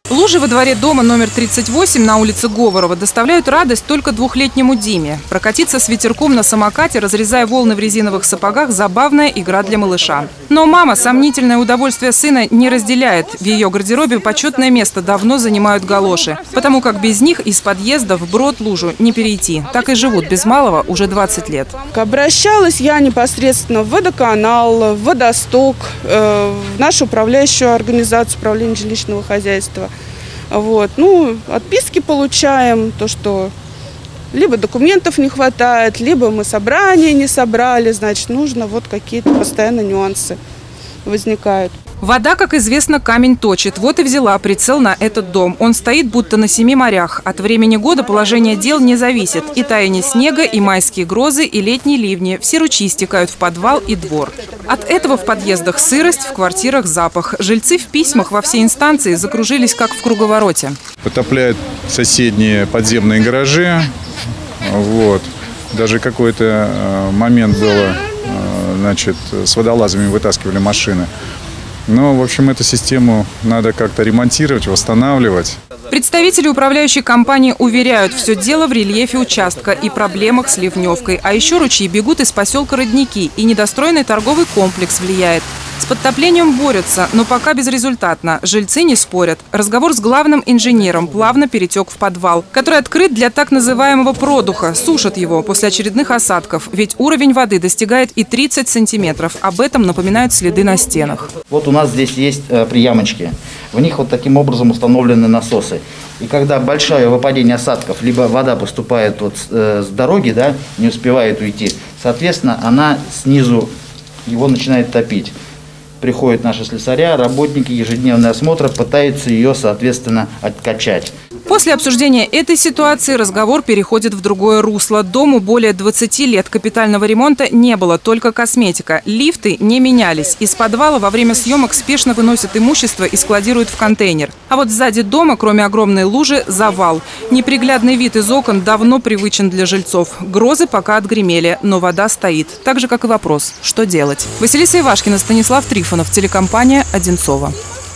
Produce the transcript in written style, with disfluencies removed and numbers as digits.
Лужи во дворе дома номер 38 на улице Говорова доставляют радость только двухлетнему Диме. Прокатиться с ветерком на самокате, разрезая волны в резиновых сапогах – забавная игра для малыша. Но мама сомнительное удовольствие сына не разделяет. В ее гардеробе почетное место давно занимают галоши, потому как без них из подъезда вброд лужу не перейти. Так и живут без малого уже 20 лет. Обращалась я непосредственно в водоканал, в водосток, в нашу управляющую организацию управления жилищного хозяйства. Отписки получаем, то, что либо документов не хватает, либо мы собрание не собрали, значит, нужно какие-то постоянно нюансы возникают. Вода, как известно, камень точит. Вот и взяла прицел на этот дом. Он стоит будто на 7 морях. От времени года положение дел не зависит. И таяние снега, и майские грозы, и летние ливни. Все ручьи стекают в подвал и двор. От этого в подъездах сырость, в квартирах запах. Жильцы в письмах во все инстанции закружились, как в круговороте. Потопляют соседние подземные гаражи. Даже какой-то момент было, с водолазами вытаскивали машины. Но, в общем, эту систему надо как-то ремонтировать, восстанавливать. Представители управляющей компании уверяют, все дело в рельефе участка и проблемах с ливневкой. А еще ручьи бегут из поселка Родники, и недостроенный торговый комплекс влияет. С подтоплением борются, но пока безрезультатно. Жильцы не спорят. Разговор с главным инженером плавно перетек в подвал, который открыт для так называемого продуха. Сушат его после очередных осадков, ведь уровень воды достигает и 30 сантиметров. Об этом напоминают следы на стенах. Вот у нас здесь есть приямочки. В них таким образом установлены насосы. И когда большое выпадение осадков, либо вода поступает с дороги, не успевает уйти, соответственно, она снизу его начинает топить. Приходят наши слесаря, работники, ежедневный осмотр, пытаются ее, соответственно, откачать. После обсуждения этой ситуации разговор переходит в другое русло. Дому более 20 лет, капитального ремонта не было, только косметика. Лифты не менялись. Из подвала во время съемок спешно выносят имущество и складируют в контейнер. А вот сзади дома, кроме огромной лужи, завал. Неприглядный вид из окон давно привычен для жильцов. Грозы пока отгремели, но вода стоит. Так же, как и вопрос, что делать. Василиса Ивашкина, Станислав Трифонов, телекомпания «Одинцово».